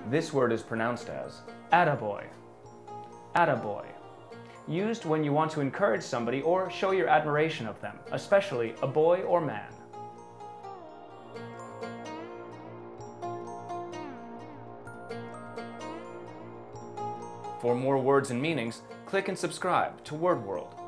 This word is pronounced as attaboy. Attaboy. Used when you want to encourage somebody or show your admiration of them, especially a boy or man. For more words and meanings, click and subscribe to Word World.